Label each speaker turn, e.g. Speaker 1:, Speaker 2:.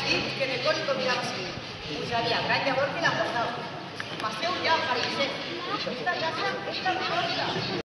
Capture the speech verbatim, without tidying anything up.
Speaker 1: dit que de cor i combinava així. Pujaria gran llavor que la portava. Passeu ja, Fariseu. Esta casa és la nostra.